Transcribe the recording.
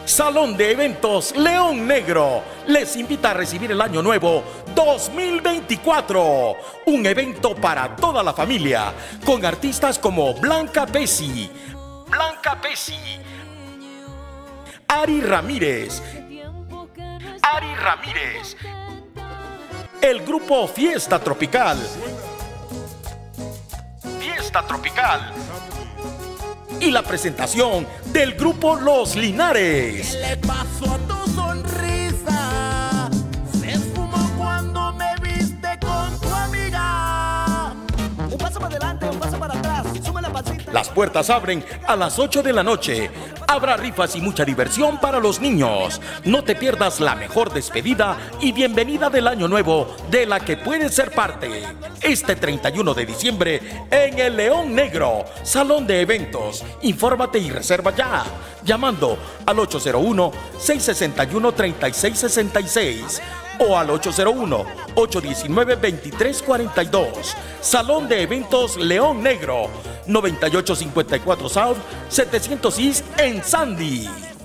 Salón de Eventos León Negro les invita a recibir el Año Nuevo 2024. Un evento para toda la familia, con artistas como Blanca Pesci, Ari Ramírez, el grupo Fiesta Tropical, y la presentación del grupo Los Linares. ¿Qué le pasó a tu sonrisa? Se esfumó cuando me viste con tu amiga. Un paso para adelante, un paso para atrás, suma la pancita. Las puertas abren a las 8 de la noche. Habrá rifas y mucha diversión para los niños. No te pierdas la mejor despedida y bienvenida del Año Nuevo de la que puedes ser parte. Este 31 de diciembre en el León Negro, Salón de Eventos. Infórmate y reserva ya, llamando al 801-661-3666 o al 801-819-2342. Salón de Eventos León Negro, 9854 South, 700 East en Sandy.